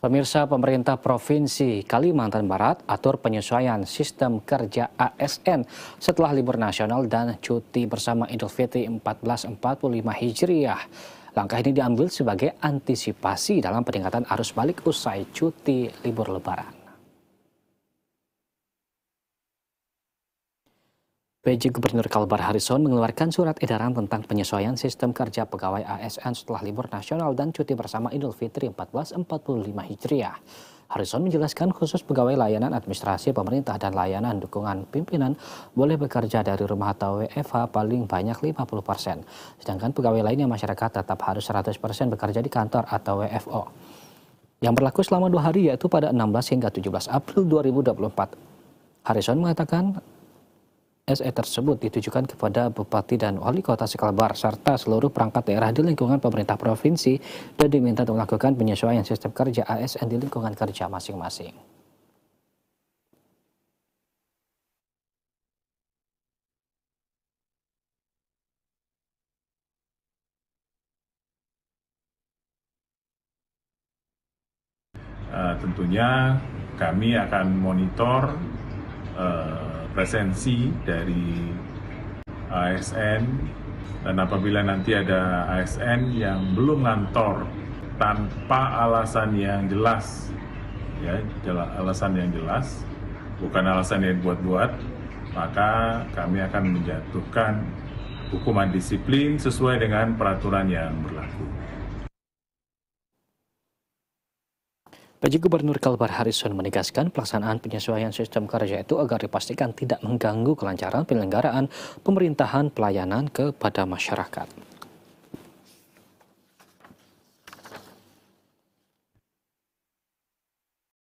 Pemirsa, pemerintah Provinsi Kalimantan Barat atur penyesuaian sistem kerja ASN setelah libur nasional dan cuti bersama Idul Fitri 1445 Hijriah. Langkah ini diambil sebagai antisipasi dalam peningkatan arus balik usai cuti libur Lebaran. PJ Gubernur Kalbar Harrison mengeluarkan surat edaran tentang penyesuaian sistem kerja pegawai ASN setelah libur nasional dan cuti bersama Idul Fitri 1445 Hijriah. Harrison menjelaskan khusus pegawai layanan administrasi pemerintah dan layanan dukungan pimpinan boleh bekerja dari rumah atau WFH paling banyak 50%. Sedangkan pegawai lainnya masyarakat tetap harus 100% bekerja di kantor atau WFO. Yang berlaku selama 2 hari yaitu pada 16 hingga 17 April 2024. Harrison mengatakan SE tersebut ditujukan kepada Bupati dan Wali Kota Kalbar serta seluruh perangkat daerah di lingkungan pemerintah provinsi dan diminta untuk melakukan penyesuaian sistem kerja ASN di lingkungan kerja masing-masing. Tentunya kami akan monitor presensi dari ASN, dan apabila nanti ada ASN yang belum ngantor tanpa alasan yang jelas, ya alasan yang jelas, bukan alasan yang buat-buat, maka kami akan menjatuhkan hukuman disiplin sesuai dengan peraturan yang berlaku. PJ Gubernur Kalbar Harrison menegaskan pelaksanaan penyesuaian sistem kerja itu agar dipastikan tidak mengganggu kelancaran penyelenggaraan pemerintahan pelayanan kepada masyarakat.